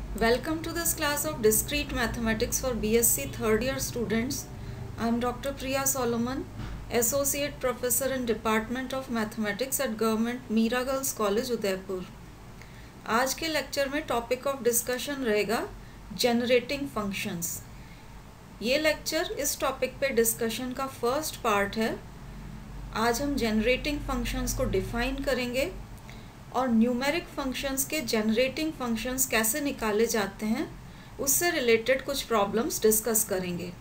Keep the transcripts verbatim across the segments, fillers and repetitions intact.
Welcome to this class of Discrete Mathematics for B S c third year students. I am Doctor Priya Solomon, Associate Professor in Department of Mathematics at Government Mira Girls College, Udaipur. आज के lecture में topic of discussion रहेगा generating functions. ये lecture इस topic पे discussion का first part है। आज हम जनरेटिंग फंक्शंस को डिफाइन करेंगे और न्यूमेरिक फंक्शंस के जनरेटिंग फंक्शंस कैसे निकाले जाते हैं उससे रिलेटेड कुछ प्रॉब्लम्स डिस्कस करेंगे।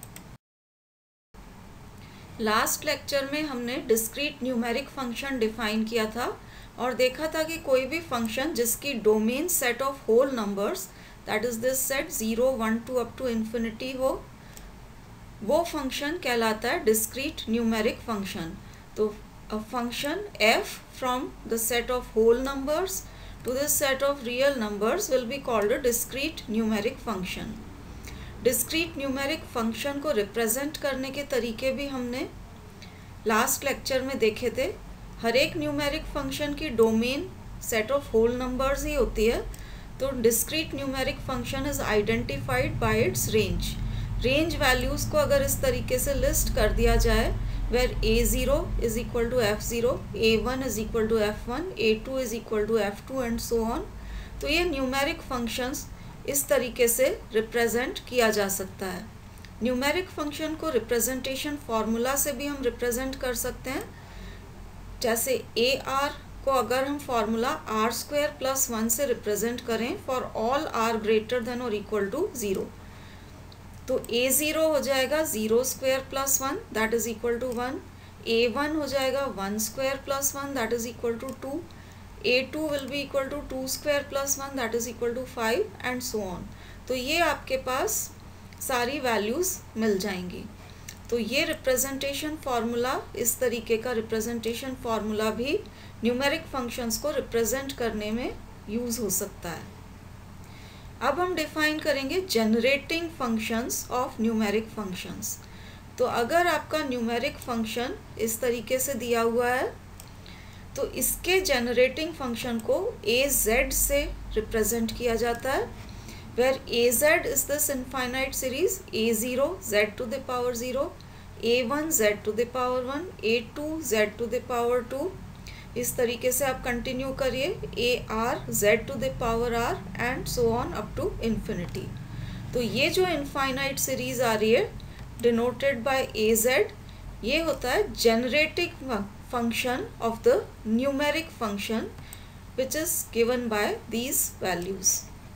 लास्ट लेक्चर में हमने डिस्क्रीट न्यूमेरिक फंक्शन डिफाइन किया था और देखा था कि कोई भी फंक्शन जिसकी domain set of whole numbers, that is this set zero one two up to infinity हो, वो फंक्शन कहलाता है डिस्क्रीट न्यूमेरिक फंक्शन। तो a function f from the set of whole numbers to the set of real numbers will be called a discrete numeric function. Discrete numeric function को represent करने के तरीके भी हमने last lecture में देखे थे। हर एक numeric function की domain set of whole numbers ही होती है, तो discrete numeric function is identified by its range. Range values को अगर इस तरीके से list कर दिया जाए where a zero is equal to f zero, a one is equal to f one, a two is equal to f two and so on, तो ये न्यूमेरिक फंक्शंस इस तरीके से रिप्रेजेंट किया जा सकता है। न्यूमेरिक फंक्शन को रिप्रेजेंटेशन फार्मूला से भी हम रिप्रेजेंट कर सकते हैं। जैसे ए आर को अगर हम formula r square plus one से रिप्रेजेंट करें for all r greater than और इक्वल टू ज़ीरो, तो a ज़ीरो हो जाएगा zero square plus one that is equal to one, a one हो जाएगा one square plus one that is equal to two, a two will be equal to two square plus one that is equal to five and so on. तो ये आपके पास सारी values मिल जाएंगी। तो ये representation formula, इस तरीके का रिप्रेजेंटेशन फार्मूला भी न्यूमेरिक फंक्शंस को रिप्रेजेंट करने में यूज़ हो सकता है। अब हम डिफाइन करेंगे generating functions of numeric functions. तो अगर आपका न्यूमेरिक फंक्शन इस तरीके से दिया हुआ है तो इसके जनरेटिंग फंक्शन को ए जेड से रिप्रेजेंट किया जाता है, where a z is this infinite series a zero z to the power zero, a one z to the power one, a two z to the power two. इस तरीके से आप continue करिए a r z to the power r and so on up to infinity. तो ये जो infinite series आ रही है डिनोटेड बाय ए जेड, ये होता है generating function of the numeric function which is given by these values.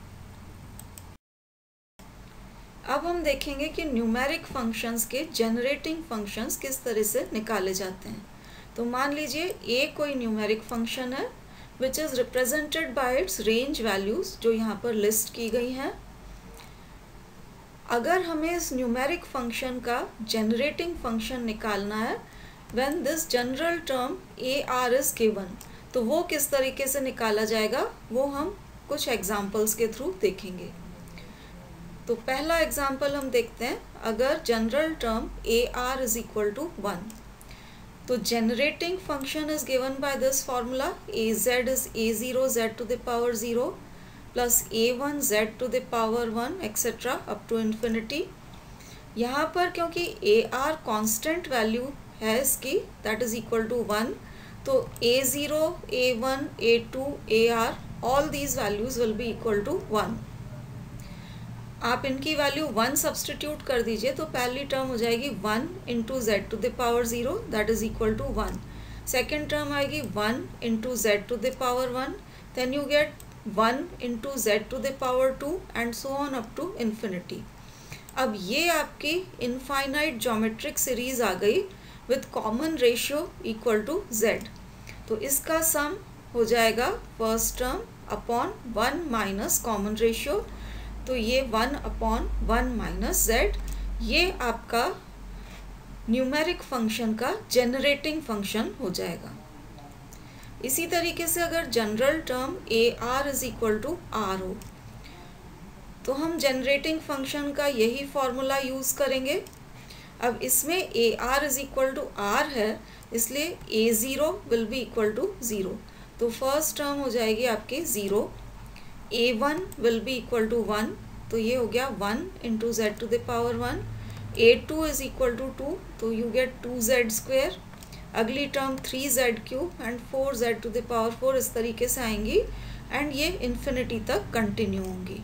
अब हम देखेंगे कि न्यूमेरिक फंक्शंस के जनरेटिंग फंक्शंस किस तरह से निकाले जाते हैं। तो मान लीजिए ए कोई न्यूमेरिक फंक्शन है which is represented by its range values जो यहाँ पर लिस्ट की गई हैं। अगर हमें इस न्यूमेरिक फंक्शन का जनरेटिंग फंक्शन निकालना है when this general term a r is given, तो वो किस तरीके से निकाला जाएगा वो हम कुछ एग्जाम्पल्स के थ्रू देखेंगे। तो पहला एग्जाम्पल हम देखते हैं। अगर general term a r is equal to one, तो generating function is given by this formula az is a zero z to the power zero plus a one z to the power one etc up to infinity। यहाँ पर क्योंकि a r constant value है इसकी that is equal to one, तो a zero, a one, a two, a r all these values will be equal to one. आप इनकी value one substitute कर दीजिए तो पहली टर्म हो जाएगी one into z to the power zero that is equal to one, second term आएगी one into z to the power one, then you get one into z to the power two and so on up to infinity. अब ये आपकी infinite geometric series आ गई with common ratio equal to z. तो इसका sum हो जाएगा first term upon one minus common ratio, तो ये one upon one minus z, ये आपका न्यूमेरिक फंक्शन का जनरेटिंग फंक्शन हो जाएगा। इसी तरीके से अगर general term a r is equal to r हो, तो हम जनरेटिंग फंक्शन का यही फॉर्मूला यूज़ करेंगे। अब इसमें a r is equal to r है इसलिए a zero will be equal to zero, तो फर्स्ट टर्म हो जाएगी आपकी zero, a one will be equal to one, तो ये हो गया one into z to the power one. A two is equal to two, तो you get two z square. अगली term three z cube and four z to the power four, इस तरीके से आएंगी एंड ये इन्फिनिटी तक continue होंगी।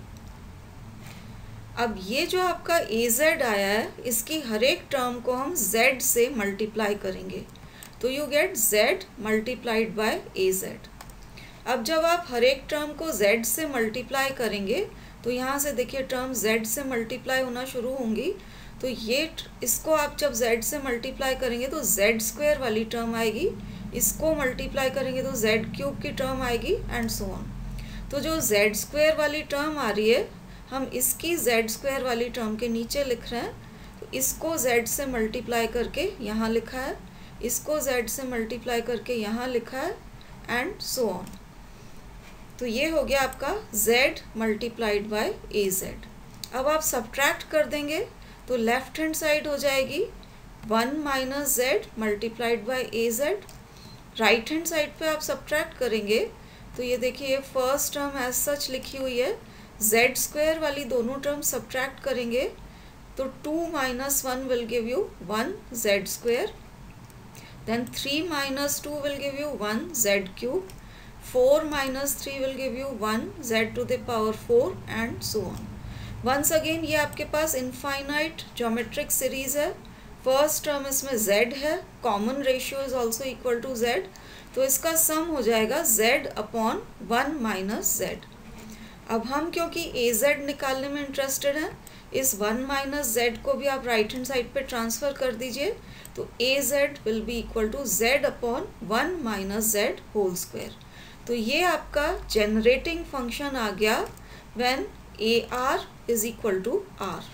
अब ये जो आपका ए जेड आया है, इसकी हर एक टर्म को हम जेड से मल्टीप्लाई करेंगे, तो you get z multiplied by a z. अब जब आप हर एक टर्म को z से मल्टीप्लाई करेंगे तो यहाँ से देखिए टर्म z से मल्टीप्लाई होना शुरू होंगी, तो ये इसको आप जब z से मल्टीप्लाई करेंगे तो z स्क्वायर वाली टर्म आएगी, इसको मल्टीप्लाई करेंगे तो z क्यूब की टर्म आएगी एंड सो ऑन। तो जो z स्क्वायर वाली टर्म आ रही है, हम इसकी z स्क्वायर वाली टर्म के नीचे लिख रहे हैं, तो इसको z से मल्टीप्लाई करके यहाँ लिखा है, इसको z से मल्टीप्लाई करके यहाँ लिखा है एंड सो ऑन। तो ये हो गया आपका z multiplied by a z. अब आप सब्ट्रैक्ट कर देंगे तो लेफ्ट हैंड साइड हो जाएगी one minus z multiplied by a z. Right hand side पे आप सब्ट्रैक्ट करेंगे तो ये देखिए ये फर्स्ट टर्म एज सच लिखी हुई है, जेड स्क्वायर वाली दोनों टर्म सब्ट्रैक्ट करेंगे तो two minus one will give you one z square, then three minus two will give you one z cube, four minus three will give you one z to the power four and so on. Once again ये आपके पास infinite geometric series है, first term इसमें z है, common ratio is also equal to z, तो इसका sum हो जाएगा z upon one minus z. अब हम क्योंकि ए जेड निकालने में इंटरेस्टेड हैं, इस वन माइनस जेड को भी आप राइट हैंड साइड पे ट्रांसफ़र कर दीजिए, तो a z will be equal to z upon one minus z whole square. तो ये आपका जनरेटिंग फंक्शन आ गया when a r is equal to r.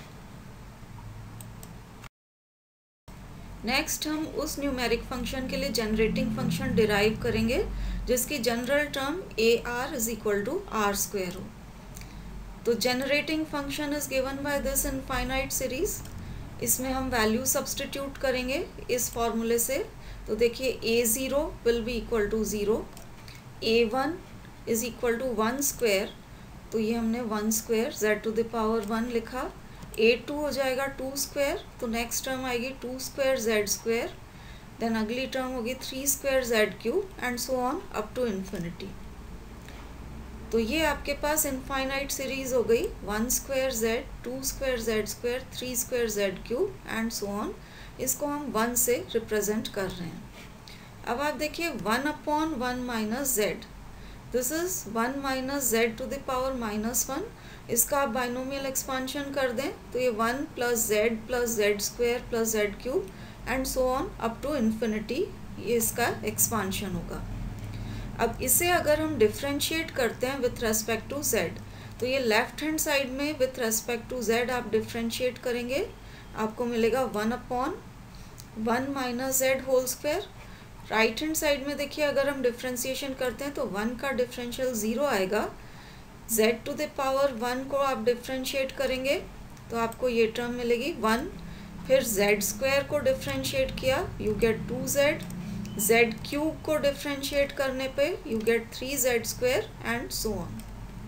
Next हम उस न्यूमेरिक फंक्शन के लिए जनरेटिंग फंक्शन डिराइव करेंगे जिसकी general term a r is equal to r square हो। तो generating function is given by this infinite series. इसमें हम वैल्यू सब्सटीट्यूट करेंगे इस फॉर्मूले से, तो देखिए a zero will be equal to zero, a one is equal to one square, तो ये हमने one square z to the power one लिखा, ए टू हो जाएगा टू स्क्वायर, तो नेक्स्ट टर्म आएगी two square z square, then अगली term होगी three square z cube and so on up to infinity. तो ये आपके पास इनफाइनाइट सीरीज हो गई, one square z, two square z square, three square z cube and so on. इसको हम वन से रिप्रेजेंट कर रहे हैं। अब आप देखिए one upon one minus z, this is one minus z to the power minus one. इसका आप बाइनोमियल एक्सपांशन कर दें तो ये one plus z plus z square plus z cube and so on up to infinity, ये इसका expansion होगा। अब इसे अगर हम डिफ्रेंशिएट करते हैं विथ रेस्पेक्ट टू जेड, तो ये लेफ्ट हैंड साइड में विथ रेस्पेक्ट टू जेड आप डिफ्रेंशिएट करेंगे, आपको मिलेगा one upon one minus z whole square. Right hand side में देखिए अगर हम डिफ्रेंशिएशन करते हैं तो वन का डिफरेंशियल ज़ीरो आएगा, z to the power one को आप डिफ्रेंशिएट करेंगे तो आपको ये टर्म मिलेगी वन, फिर z स्क्वायर को डिफ्रेंशिएट किया you get two z, z cube को डिफ्रेंशिएट करने पे you get three z square and so on.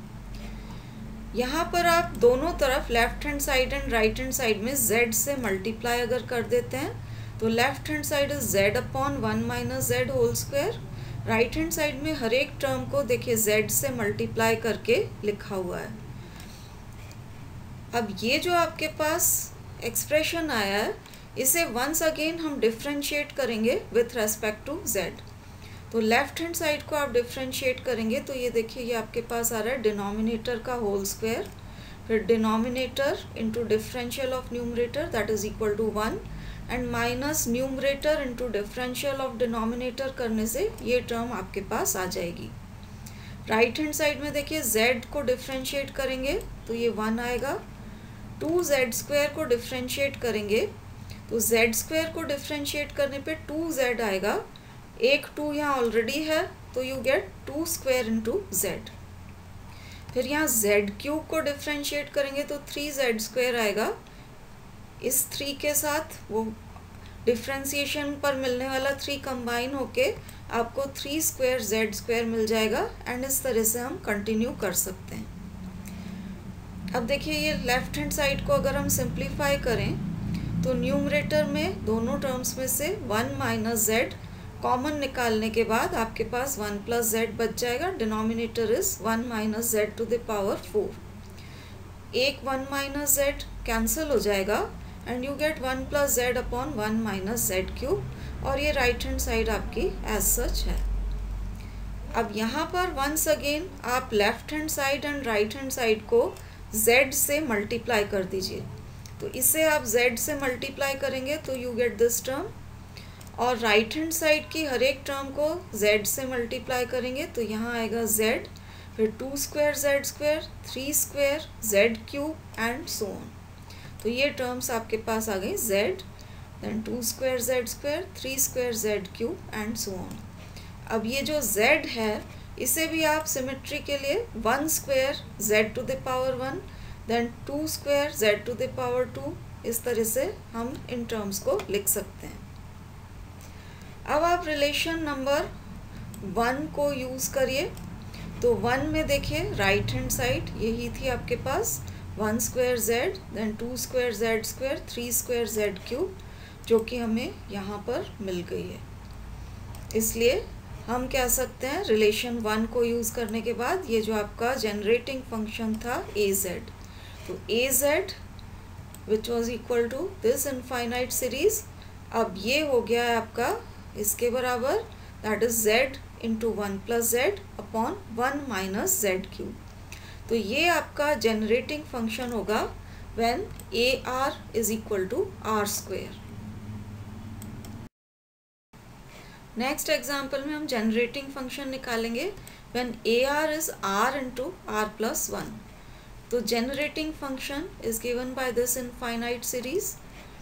यहाँ पर आप दोनों तरफ left hand side and right hand side में z से मल्टीप्लाई अगर कर देते हैं तो left hand side is z upon one minus z whole square, right hand side में हर एक टर्म को देखिए z से मल्टीप्लाई करके लिखा हुआ है। अब ये जो आपके पास एक्सप्रेशन आया है, इसे वंस अगेन हम डिफ्रेंशिएट करेंगे विथ रेस्पेक्ट टू z। तो लेफ्ट हैंड साइड को आप डिफ्रेंशिएट करेंगे तो ये देखिए ये आपके पास आ रहा है डिनोमिनेटर का होल स्क्वायर, फिर denominator into differential of numerator that is equal to one and minus numerator into differential of denominator करने से ये टर्म आपके पास आ जाएगी। राइट हैंड साइड में देखिए z को डिफरेंशिएट करेंगे तो ये वन आएगा, टू जेड स्क्वायर को डिफरेंशिएट करेंगे तो z स्क्वायर को डिफरेंशिएट करने पे टू जेड आएगा, एक टू यहाँ ऑलरेडी है तो you get two square into z. फिर यहाँ z क्यूब को डिफरेंशिएट करेंगे तो थ्री जेड स्क्वायर आएगा, इस थ्री के साथ वो डिफ्रेंसिएशन पर मिलने वाला थ्री कंबाइन होके आपको थ्री स्क्वायर जेड स्क्वायर मिल जाएगा एंड इस तरह से हम कंटिन्यू कर सकते हैं। अब देखिए ये लेफ्ट हैंड साइड को अगर हम सिंप्लीफाई करें तो न्यूमरेटर में दोनों टर्म्स में से वन माइनस जेड कॉमन निकालने के बाद आपके पास वन प्लस जेड बच जाएगा। Denominator is one minus z to the power four. एक वन माइनस जेड कैंसिल हो जाएगा and you get one plus z upon one minus z cube और ये राइट हैंड साइड आपकी एज सच है। अब यहाँ पर वंस अगेन आप left hand side and right hand side को z से मल्टीप्लाई कर दीजिए। तो इसे आप z से मल्टीप्लाई करेंगे तो यू गेट दिस टर्म, और राइट हैंड साइड की हर एक टर्म को z से मल्टीप्लाई करेंगे तो यहाँ आएगा z, फिर two square z square, three square z cube and so on. तो ये टर्म्स आपके पास आ गई z, then two square z square, three square z cube and so on. अब ये जो z है इसे भी आप सिमेट्री के लिए one square z to the power one, then two square z to the power two, इस तरह से हम इन टर्म्स को लिख सकते हैं। अब आप रिलेशन नंबर वन को यूज़ करिए। तो वन में देखिए राइट हैंड साइड यही थी आपके पास, one square z, then two square z square, three square z cube, जो कि हमें यहाँ पर मिल गई है। इसलिए हम कह सकते हैं रिलेशन वन को यूज़ करने के बाद ये जो आपका जनरेटिंग फंक्शन था ए जेड, तो a z which was equal to this infinite series, अब ये हो गया है आपका इसके बराबर, that is z into one plus z upon one minus z cube. तो ये आपका जनरेटिंग फंक्शन होगा when a r is equal to r square. Next example में हम जनरेटिंग फंक्शन निकालेंगे when a r is r into r plus one. तो generating function is given by this infinite series.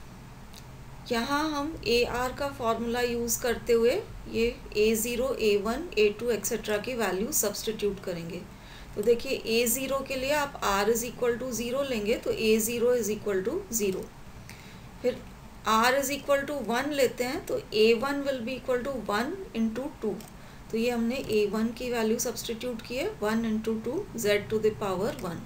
यहाँ हम a r का formula use करते हुए ये a zero, a one, a two etcetera की वैल्यू सब्सटीट्यूट करेंगे। तो देखिए ए ज़ीरो के लिए आप r is equal to zero लेंगे तो a zero is equal to zero, फिर r is equal to one लेते हैं तो a one will be equal to one into two. तो ये हमने ए वन की वैल्यू सब्सटीट्यूट की है, one into two z to the power one.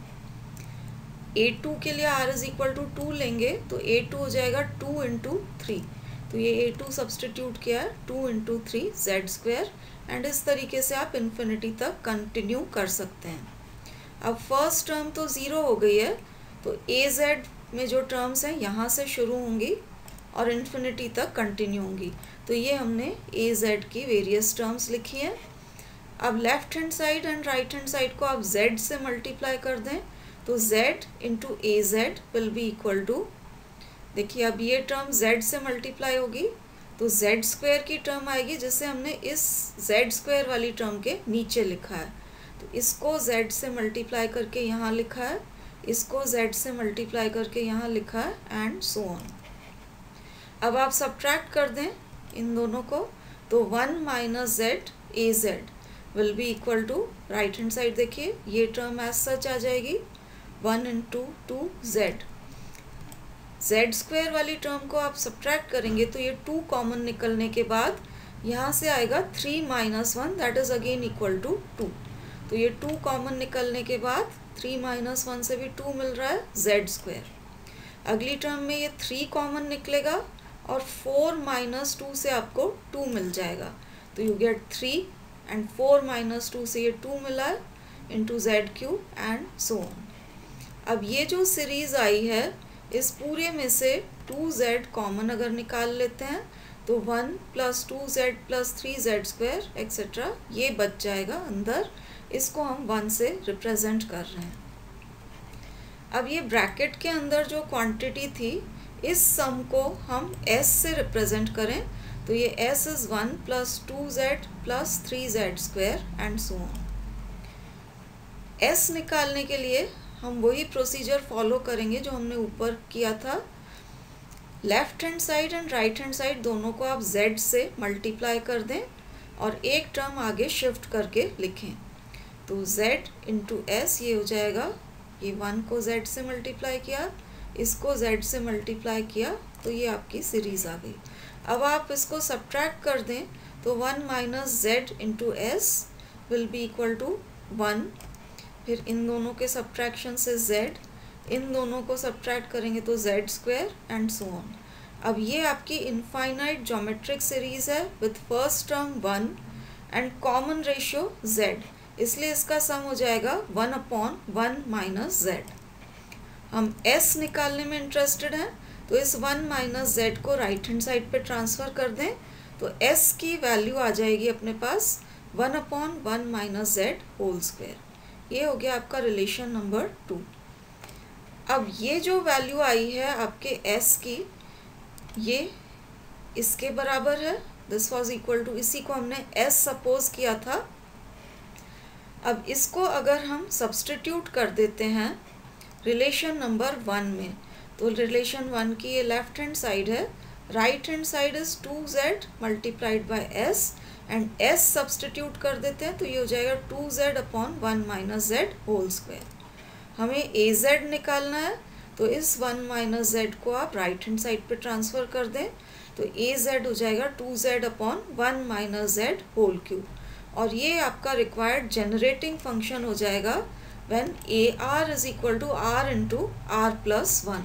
A two के लिए r is equal to two लेंगे तो ए टू हो जाएगा टू इंटू थ्री। तो ये ए टू सब्सटीट्यूट किया है, two into three z square, and इस तरीके से आप इन्फिनिटी तक कंटिन्यू कर सकते हैं। अब फर्स्ट टर्म तो ज़ीरो हो गई है, तो ए जेड में जो टर्म्स हैं यहाँ से शुरू होंगी और इन्फिनिटी तक कंटिन्यू होंगी। तो ये हमने ए जेड की वेरियस टर्म्स लिखी हैं। अब left hand side and right hand side को आप z से मल्टीप्लाई कर दें तो z into a z will be equal to, देखिए अब ये टर्म z से मल्टीप्लाई होगी तो z स्क्वायर की टर्म आएगी जिसे हमने इस z स्क्वायर वाली टर्म के नीचे लिखा है। तो इसको z से मल्टीप्लाई करके यहाँ लिखा है, इसको z से मल्टीप्लाई करके यहाँ लिखा है एंड सो ऑन। अब आप सब्ट्रैक्ट कर दें इन दोनों को तो one minus z a z will be equal to, right hand side देखिए ये टर्म एज सच आ जाएगी, one into two z. Z square वाली टर्म को आप सब्ट्रैक्ट करेंगे तो ये टू कॉमन निकलने के बाद यहाँ से आएगा three minus one, that is again equal to two. तो ये टू कॉमन निकलने के बाद थ्री माइनस वन से भी टू मिल रहा है जेड स्क्वायर। अगली टर्म में ये थ्री कॉमन निकलेगा और फोर माइनस टू से आपको टू मिल जाएगा, तो you get three and four minus two से ये टू मिला है into z cube and so on. अब ये जो सीरीज़ आई है इस पूरे में से टू जेड कॉमन अगर निकाल लेते हैं तो one plus two z plus three z square etcetera ये बच जाएगा अंदर, इसको हम वन से रिप्रेजेंट कर रहे हैं। अब ये ब्रैकेट के अंदर जो क्वांटिटी थी इस सम को हम s से रिप्रेजेंट करें तो ये s is one plus two z plus three z square and so on. s निकालने के लिए हम वही प्रोसीजर फॉलो करेंगे जो हमने ऊपर किया था। Left hand side and right hand side दोनों को आप z से मल्टीप्लाई कर दें और एक टर्म आगे शिफ्ट करके लिखें। तो z इंटू एस ये हो जाएगा, ये वन को z से मल्टीप्लाई किया, इसको z से मल्टीप्लाई किया तो ये आपकी सीरीज़ आ गई। अब आप इसको सब्ट्रैक्ट कर दें तो one minus z into s will be equal to one. फिर इन दोनों के सब्ट्रैक्शन से z, इन दोनों को सब्ट्रैक्ट करेंगे तो z square and so on. अब ये आपकी इनफाइनाइट ज्योमेट्रिक सीरीज है with first term one and common ratio z, इसलिए इसका सम हो जाएगा one upon one minus z. हम s निकालने में इंटरेस्टेड हैं, तो इस वन माइनस जेड को राइट हैंड साइड पे ट्रांसफ़र कर दें, तो s की वैल्यू आ जाएगी अपने पास one upon one minus z whole square. ये हो गया आपका रिलेशन नंबर टू। अब ये जो वैल्यू आई है आपके s की, ये इसके बराबर है, दिस वॉज इक्वल टू, इसी को हमने s सपोज किया था। अब इसको अगर हम सब्सटीट्यूट कर देते हैं रिलेशन नंबर वन में, तो रिलेशन वन की ये लेफ्ट हैंड साइड है, right hand side is two z multiplied by s and s substitute कर देते हैं, तो ये हो जाएगा two z upon one minus z whole square. हमें ए जेड निकालना है, तो इस वन माइनस जेड को आप राइट हैंड साइड पे ट्रांसफ़र कर दें, तो ए जेड हो जाएगा two z upon one minus z whole cube. और ये आपका रिक्वायर्ड जनरेटिंग फंक्शन हो जाएगा when a r is equal to r into r plus one.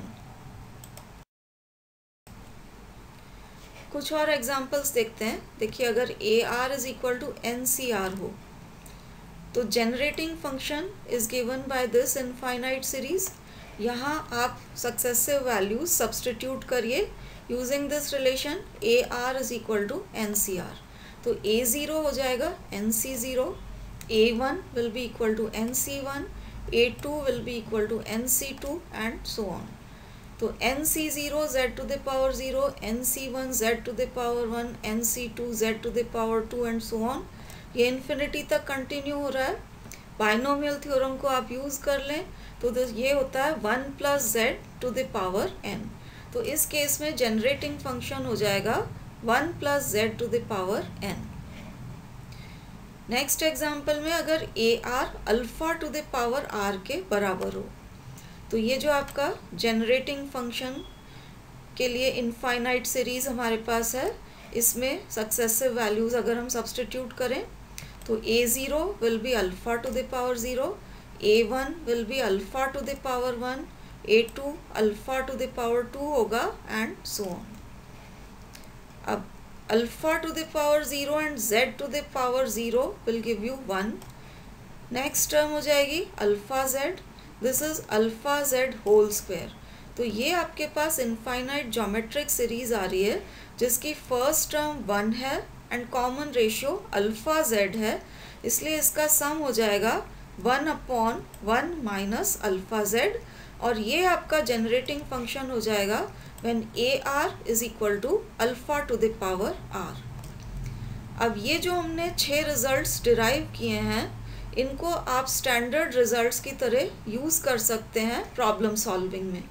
कुछ और एग्जांपल्स देखते हैं। देखिए, अगर a r is equal to n c r हो, तो generating function is given by this infinite series. यहाँ आप सक्सेसिव वैल्यूज सब्सटीट्यूट करिए using this relation a r is equal to n c r. तो ए ज़ीरो हो जाएगा n c zero, a one will be equal to n c one, a two will be equal to n c two and so on. तो n c zero z to the power zero, n c one z to the power one, n c two z to the power two and so on. ये infinity तक continue हो रहा है। Binomial theorem को आप use कर लें तो ये होता है one plus z to the power n. तो इस केस में जनरेटिंग फंक्शन हो जाएगा one plus z to the power n. Next example में अगर a r alpha to the power r के बराबर हो, तो ये जो आपका जनरेटिंग फंक्शन के लिए इनफाइनाइट सीरीज हमारे पास है, इसमें सक्सेसिव वैल्यूज अगर हम सब्सटीट्यूट करें तो a zero will be alpha to the power zero, a one will be alpha to the power one, a two alpha to the power two होगा एंड सो ऑन। अब alpha to the power zero and z to the power zero will give you one. Next term हो जाएगी alpha z, this is alpha z whole square. तो ये आपके पास infinite geometric series आ रही है जिसकी फर्स्ट टर्म वन है and common ratio alpha z है, इसलिए इसका सम हो जाएगा one upon one minus alpha z. और ये आपका जनरेटिंग फंक्शन हो जाएगा when a r is equal to alpha to the power r. अब ये जो हमने छः रिजल्ट्स डिराइव किए हैं, इनको आप स्टैंडर्ड रिजल्ट्स की तरह यूज़ कर सकते हैं प्रॉब्लम सॉल्विंग में।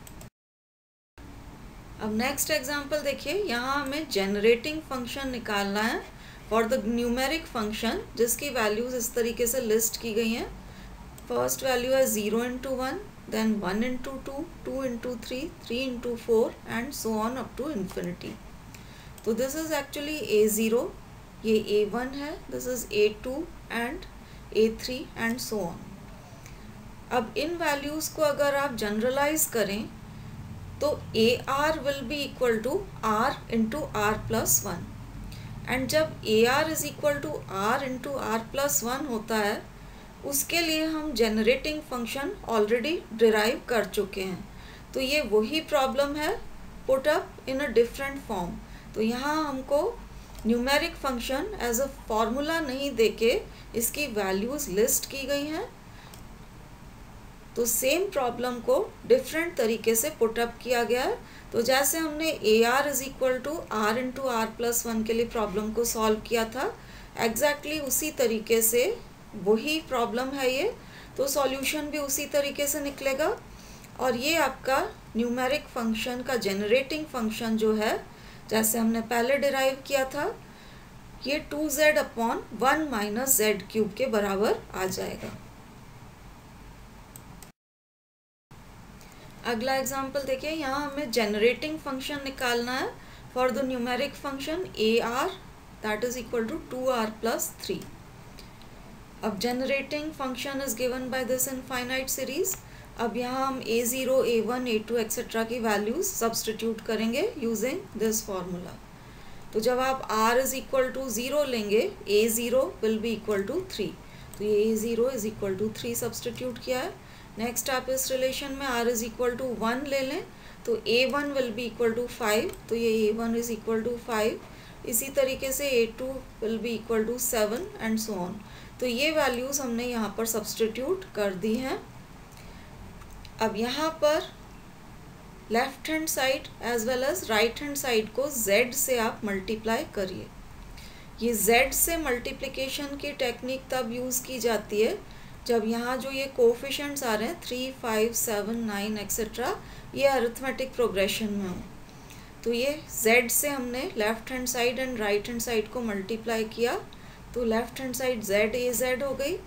अब नेक्स्ट एग्जांपल देखिए, यहाँ हमें जनरेटिंग फंक्शन निकालना है फॉर द न्यूमेरिक फंक्शन जिसकी वैल्यूज़ इस तरीके से लिस्ट की गई हैं। फर्स्ट वैल्यू है zero into one, then one into two, two into three, three into four and so on up to infinity. तो this is actually a zero, ये ए वन है, this is a two and a three and so on. अब इन values को अगर आप generalize करें तो a are will be equal to r into r plus one, and जब a r is equal to r into r plus one होता है, उसके लिए हम जनरेटिंग फंक्शन ऑलरेडी डिराइव कर चुके हैं। तो ये वही प्रॉब्लम है put up in a different form. तो यहाँ हमको numeric function as a formula नहीं देके इसकी वैल्यूज़ लिस्ट की गई हैं, तो सेम प्रॉब्लम को डिफरेंट तरीके से पुटअप किया गया है। तो जैसे हमने a r is equal to r into r plus one के लिए प्रॉब्लम को सॉल्व किया था, एग्जैक्टली उसी तरीके से वही प्रॉब्लम है ये, तो सॉल्यूशन भी उसी तरीके से निकलेगा। और ये आपका न्यूमेरिक फंक्शन का जनरेटिंग फंक्शन जो है, जैसे हमने पहले डिराइव किया था, ये two z upon one minus z cube के बराबर आ जाएगा। अगला एग्जाम्पल देखिए, यहाँ हमें जनरेटिंग फंक्शन निकालना है for the numeric function a r that is equal to two r plus three. अब generating function is given by this infinite series. अब यहाँ हम a zero, a one, a two etcetera की values substitute करेंगे using this formula. तो जब आप r is equal to zero लेंगे, a zero will be equal to three. तो ये a zero is equal to three substitute किया है. नेक्स्ट आप इस रिलेशन में r is equal to one ले लें, तो a one will be equal to five. तो ये a one is equal to five. इसी तरीके से a two will be equal to seven and so on. तो ये वैल्यूज़ हमने यहाँ पर सब्सटीट्यूट कर दी हैं. अब यहाँ पर left hand side as well as right hand side को z से आप मल्टीप्लाई करिए. ये z से मल्टीप्लिकेशन की टेक्निक तब यूज़ की जाती है जब यहाँ जो ये कोफिशिएंट्स आ रहे हैं three, five, seven, nine etcetera, ये अरिथमेटिक प्रोग्रेशन में हो. तो ये z से हमने left hand side and right hand side को मल्टीप्लाई किया, तो left hand side z a z हो गई.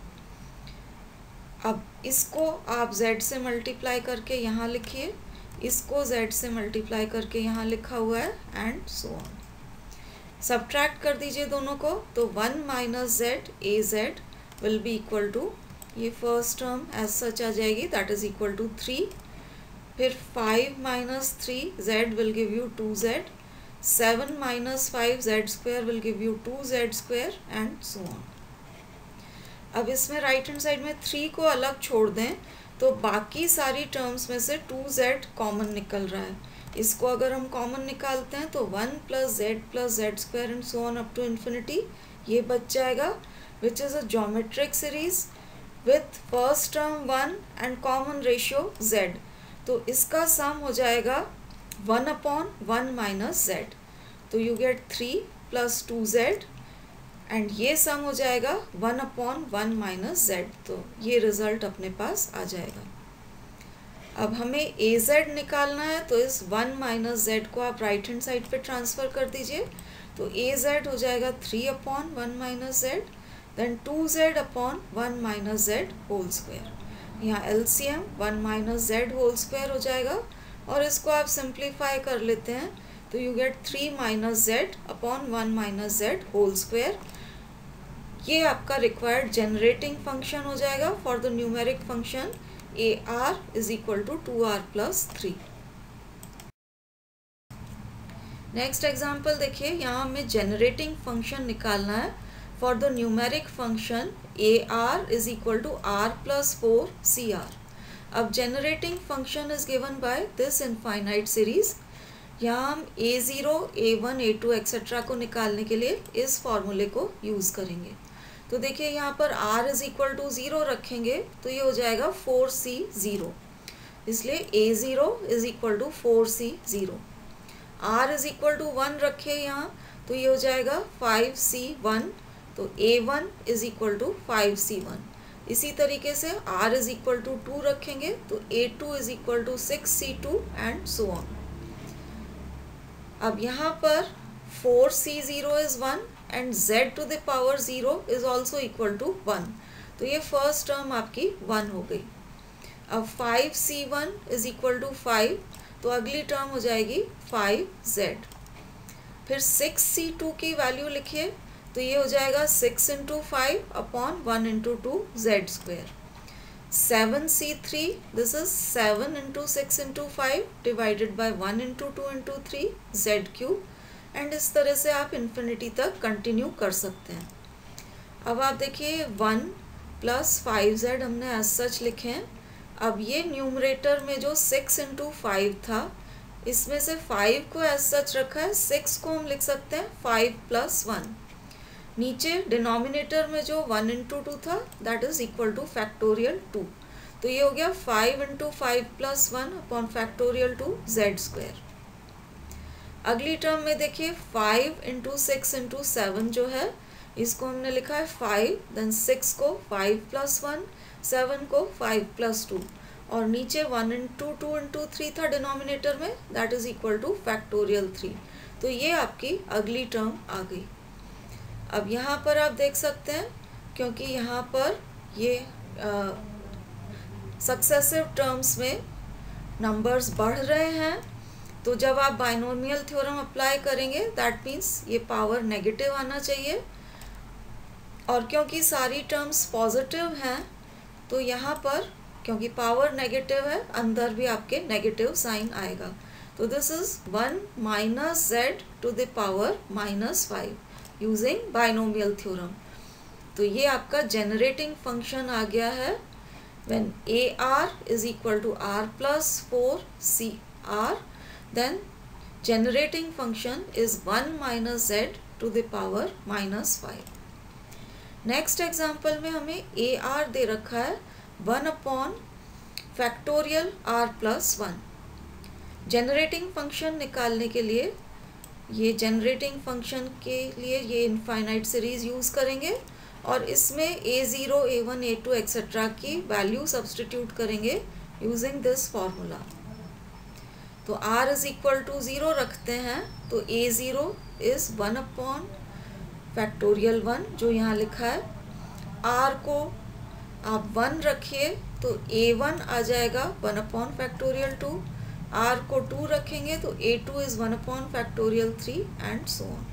अब इसको आप z से मल्टीप्लाई करके यहाँ लिखिए, इसको z से मल्टीप्लाई करके यहाँ लिखा हुआ है एंड सो ऑन. सब्ट्रैक्ट कर दीजिए दोनों को, तो one minus z a z will be equal to, ये फर्स्ट टर्म एज सच आ जाएगी, that is equal to three. फिर five minus three z will give you two z. Seven minus five z square will give you two z square and so on. अब इसमें right hand side में three को अलग छोड़ दें तो बाकी सारी टर्म्स में से टू जेड कॉमन निकल रहा है. इसको अगर हम कॉमन निकालते हैं तो one plus z plus z square and so on up to infinity, ये बच जाएगा, which is a geometric series with first term one and common ratio z. तो इसका सम हो जाएगा one upon one minus z. तो you get three plus two z and ये sum हो जाएगा one upon one minus z. तो ये रिजल्ट अपने पास आ जाएगा. अब हमें ए जेड निकालना है, तो इस वन माइनस जेड को आप राइट हैंड साइड पे ट्रांसफ़र कर दीजिए. तो ए जेड हो जाएगा three upon one minus z, then two z upon one minus z whole square. यहाँ L C M one minus z whole square हो जाएगा और इसको आप सिंप्लीफाई कर लेते हैं तो you get three minus z upon one minus z whole square. ये आपका रिक्वायर्ड जनरेटिंग फंक्शन हो जाएगा for the numeric function a r is equal to two r plus three. Next example देखिए, यहाँ हमें जनरेटिंग फंक्शन निकालना है for the numeric function a r is equal to r plus four c r. अब generating function is given by this infinite series. यहाँ हम a zero, a one, a two etcetera को निकालने के लिए इस फॉर्मूले को यूज़ करेंगे. तो देखिए यहाँ पर r is equal to zero रखेंगे तो ये हो जाएगा फोर सी ज़ीरो, इसलिए a zero is equal to four c zero. r is equal to one रखे यहाँ तो ये हो जाएगा फाइव सी वन. तो a one is equal to five c one. इसी तरीके से r is equal to two रखेंगे तो a two is equal to six c two and so on. अब यहाँ पर four c zero is one and z to the power zero is also equal to one. तो ये first term आपकी one हो गई. अब five c one is equal to five, तो अगली टर्म हो जाएगी फाइव जेड. फिर सिक्स सी टू की वैल्यू लिखिए तो ये हो जाएगा six into five upon one into two z square. Seven c three, this is seven into six into five divided by one into two into three z cube. And इस तरह से आप इन्फिनिटी तक कंटिन्यू कर सकते हैं. अब आप देखिए वन प्लस फाइव जेड हमने एज सच लिखे हैं. अब ये न्यूमरेटर में जो सिक्स इंटू फाइव था इसमें से फाइव को एज सच रखा है, सिक्स को हम लिख सकते हैं फाइव प्लस वन. नीचे डिनोमिनेटर में जो वन इंटू टू था that is equal to factorial two. तो ये हो गया five into five plus one upon factorial two z square. अगली टर्म में देखिए five into six into seven जो है इसको हमने लिखा है फाइव, देन सिक्स को फाइव प्लस वन, सेवन को फाइव प्लस टू और नीचे one into two into three था डिनोमिनेटर में that is equal to factorial three. तो ये आपकी अगली टर्म आ गई. अब यहाँ पर आप देख सकते हैं क्योंकि यहाँ पर ये सक्सेसिव टर्म्स में नंबर्स बढ़ रहे हैं तो जब आप बाइनोमियल थ्योरम अप्लाई करेंगे दैट मीन्स ये पावर नेगेटिव आना चाहिए, और क्योंकि सारी टर्म्स पॉजिटिव हैं तो यहाँ पर क्योंकि पावर नेगेटिव है अंदर भी आपके नेगेटिव साइन आएगा। तो this is one minus z to the power minus five using binomial theorem. तो ये आपका जनरेटिंग फंक्शन आ गया है when A R is equal to R plus four C R, then generating function is one minus Z to the power minus five. Next example में हमें A R दे रखा है one upon factorial R plus one. Generating function निकालने के लिए ये generating function के लिए ये इनफाइनाइट सीरीज यूज़ करेंगे और इसमें a zero a one a two etcetera की वैल्यू सब्सटीट्यूट करेंगे यूजिंग दिस फार्मूला। तो r is equal to zero रखते हैं तो a zero is one upon factorial one जो यहाँ लिखा है। r को आप वन रखिए तो ए वन आ जाएगा one upon factorial two, r को टू रखेंगे तो a two is one upon factorial three and so on.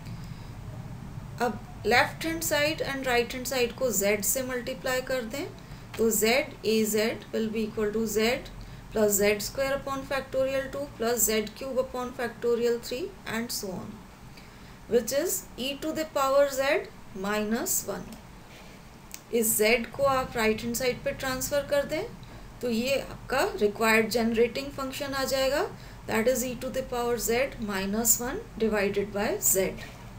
अब left hand side and right hand side को z से मल्टीप्लाई कर दें तो z a z will be equal to z plus z square upon factorial two plus z cube upon factorial three and so on, which is e to the power z minus one. इस z को आप right hand side पे transfer कर दें तो ये आपका required generating function आ जाएगा, that is e to the power z minus one divided by z।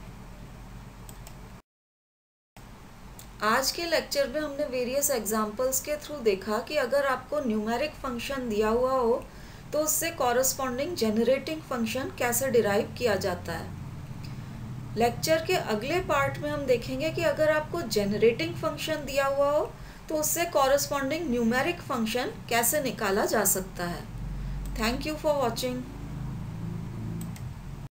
आज के लेक्चर में हमने वेरियस एग्जांपल्स के थ्रू देखा कि अगर आपको न्यूमेरिक फंक्शन दिया हुआ हो तो उससे कॉरस्पॉन्डिंग जनरेटिंग फंक्शन कैसे डिराइव किया जाता है। लेक्चर के अगले पार्ट में हम देखेंगे कि अगर आपको जनरेटिंग फंक्शन दिया हुआ हो तो उससे कॉरस्पॉन्डिंग न्यूमेरिक फंक्शन कैसे निकाला जा सकता है। Thank you for watching.